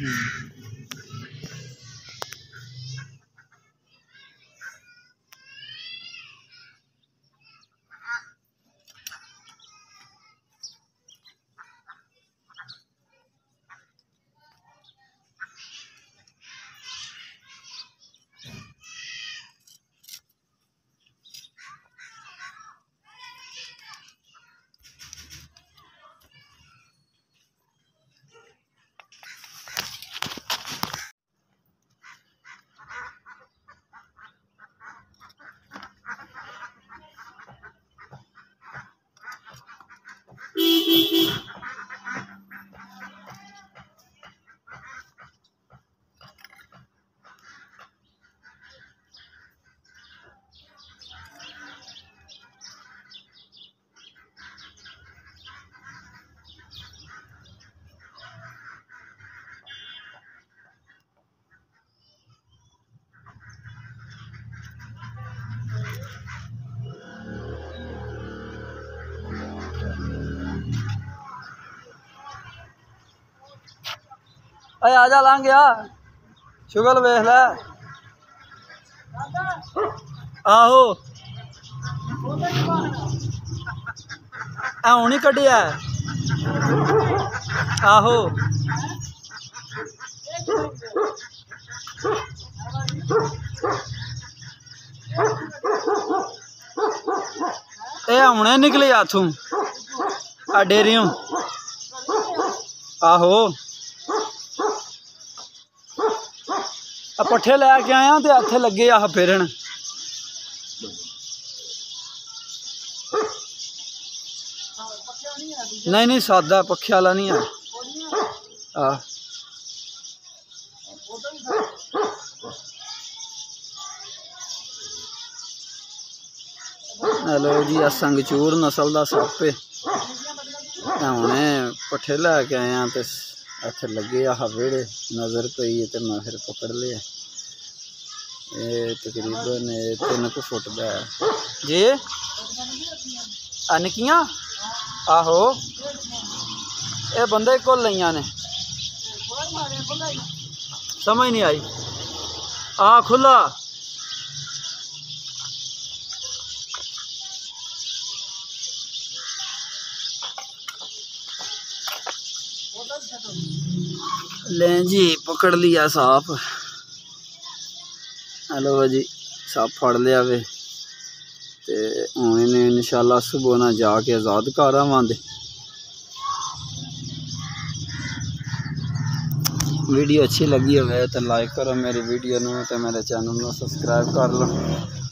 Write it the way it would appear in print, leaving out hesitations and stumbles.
अरे आजा लांग गया शुगल वेख लै आहो हूँ ही कड्ढिया आहो ये हुणे निकले हाथों आ डेरियों आहो पट्ठे लैके आया तो इत्थे लगे आ फिरन नहीं नहीं सादा पक्खे वाला नहीं है हेलो जी आ संगचूर नस्ल का सप है हमने पट्ठे लैके आया तो इत्थे लगे आ वेड़े नज़र पई है तो मैं फिर पकड़ लिया ये तकरीबन 3 फुट का है जी निक्कियां आहो ये बंदे को लिया ने समझ नहीं आई खुला लें जी पकड़ लिया सांप हेलो जी सांप फड़ लिया वे ते हुण इन्हें इंशाल्लाह सुबह ना जाके आज़ाद कर आवांगे। वीडियो अच्छी लगी हो तो लाइक करो मेरी वीडियो नूं ते मेरे चैनल नूं सब्सक्राइब कर लो।